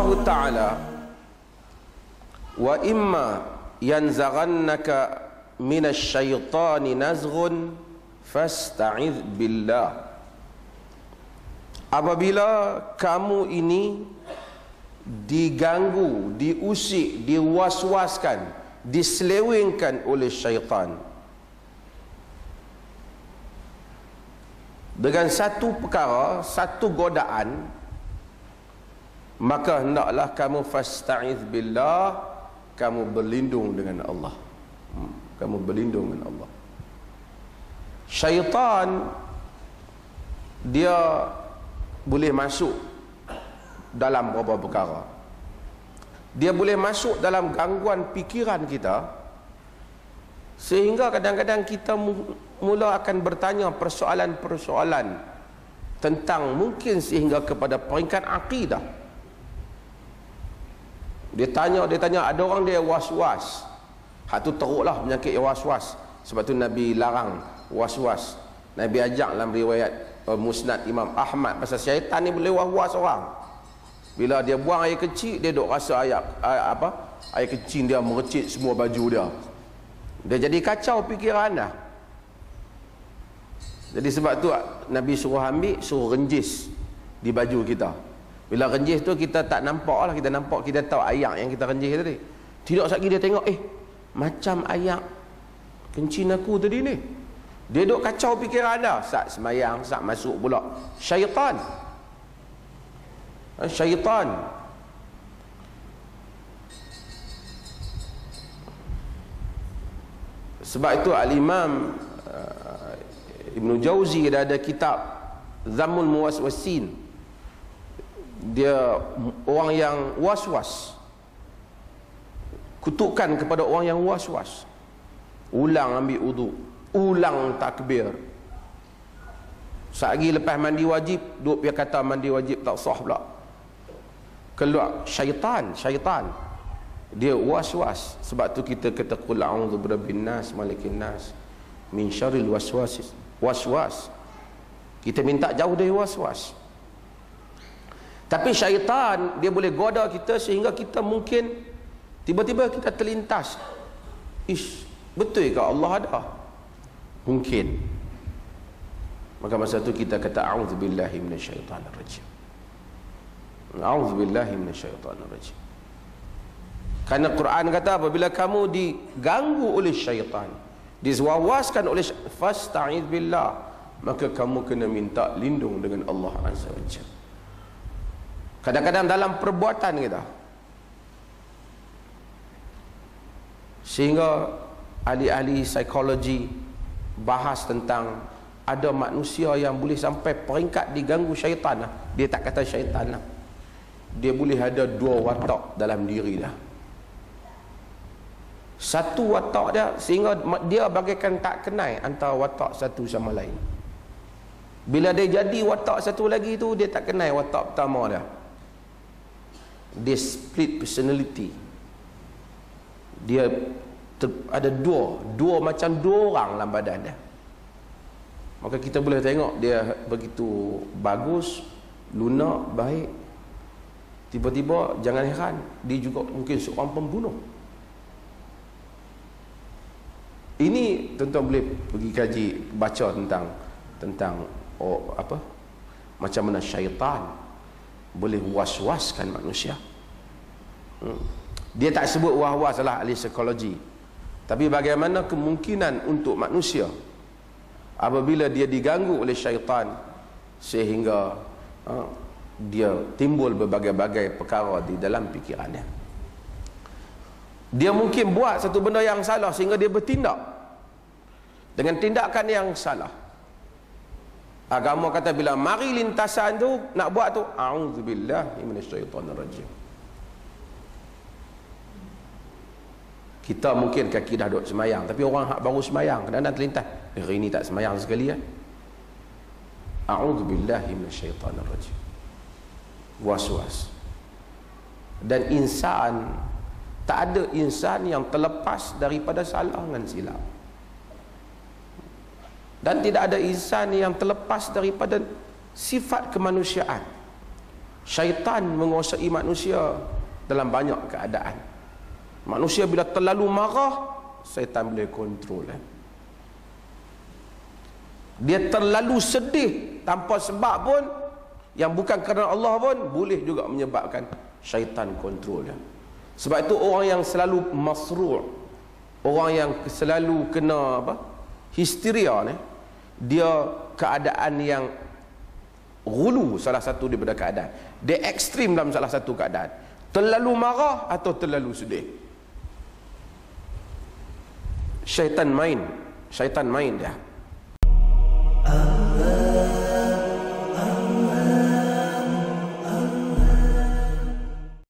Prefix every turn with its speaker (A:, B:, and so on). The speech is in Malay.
A: Ta'ala, wa imma yanzaghannaka minasyaitani nazghun fasta'iz billah. Apabila kamu ini diganggu, diusik, diwaswaskan, diselewengkan oleh syaitan dengan satu perkara, satu godaan, maka hendaklah kamu fasta'iz billah, kamu berlindung dengan Allah. Kamu berlindung dengan Allah. Syaitan dia boleh masuk dalam beberapa perkara. Dia boleh masuk dalam gangguan pikiran kita, sehingga kadang-kadang kita mula akan bertanya persoalan-persoalan tentang mungkin sehingga kepada peringkat akidah. Dia tanya, ada orang dia was-was. Hak tu teruklah penyakit was-was. Sebab tu Nabi larang was-was. Nabi ajak dalam riwayat Musnad Imam Ahmad pasal syaitan ni boleh was-was orang. Bila dia buang air kecil, dia duk rasa air kecil dia merecit semua baju dia. Dia jadi kacau fikiran dah. Jadi sebab tu Nabi suruh ambil, suruh renjis di baju kita. Bila renjis tu kita tak nampak lah, kita nampak, kita tahu ayak yang kita renjis tadi. Tidak sekali dia tengok, macam ayak kencing aku tadi ni. Dia duk kacau fikiran dah. Sat semayang, sat masuk pula syaitan. Syaitan. Sebab itu Al-Imam Ibn Jauzi ada kitab Zammul Muwaswasin. Dia orang yang was-was, kutukan kepada orang yang was-was. Ulang ambil wudu, ulang takbir. Sehari lepas mandi wajib, duk dia kata mandi wajib tak sah pula. Keluar syaitan. Dia was-was. Sebab tu kita kata qul a'udzu birabbin nas malikin nas min syarril waswas. Kita minta jauh dari was-was. Tapi syaitan dia boleh goda kita sehingga kita mungkin tiba-tiba kita terlintas, betul ke Allah ada? Mungkin. Maka masa tu kita kata a'udzubillahi minasyaitanir rajim. A'udzubillahi minasyaitanir rajim. Karena Quran kata apabila kamu diganggu oleh syaitan, diwaswaskan oleh fasta'iz billah, maka kamu kena minta lindung dengan Allah Azza wa Jalla. Kadang-kadang dalam perbuatan kita, sehingga ahli-ahli psikologi bahas tentang ada manusia yang boleh sampai peringkat diganggu syaitan lah. Dia tak kata syaitan lah, dia boleh ada dua watak dalam diri dah. Satu watak dia sehingga dia bagaikan tak kenal antara watak satu sama lain. Bila dia jadi watak satu lagi tu, dia tak kenal watak pertama dia. Dia split personality. Dia ada dua macam dua orang dalam badan dia. Maka kita boleh tengok dia begitu bagus, lunak, baik, tiba-tiba jangan heran dia juga mungkin seorang pembunuh. Ini tuan-tuan boleh pergi kaji, baca tentang macam mana syaitan boleh was-waskan manusia. Dia tak sebut was-was lah ahli psikologi, tapi bagaimana kemungkinan untuk manusia apabila dia diganggu oleh syaitan sehingga dia timbul berbagai-bagai perkara di dalam fikirannya. Dia mungkin buat satu benda yang salah sehingga dia bertindak dengan tindakan yang salah. Agama kata bila mari lintasan tu nak buat tu, a'udzubillahi minasyaitonirrajim. Kita mungkin kaki dah duduk semayang, tapi orang hak baru semayang kadang-kadang terlintas, hari ni tak semayang sekali kan. A'udzubillahi minasyaitonirrajim. Was-was. Dan insan, tak ada insan yang terlepas daripada salah dan silap. Dan tidak ada insan yang terlepas daripada sifat kemanusiaan. Syaitan menguasai manusia dalam banyak keadaan. Manusia bila terlalu marah, syaitan boleh kontrol. Dia terlalu sedih tanpa sebab pun, yang bukan kerana Allah pun, boleh juga menyebabkan syaitan kontrol dia. Sebab itu orang yang selalu masru', orang yang selalu kena histeria ni, dia keadaan yang ghulu, salah satu daripada keadaan. Dia ekstrim dalam salah satu keadaan. Terlalu marah atau terlalu sedih. Syaitan main dia.